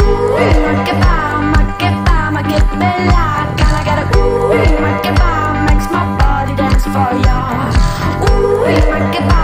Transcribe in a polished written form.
ma che bella, can I get a ooh, ma che fa, makes my body dance for you.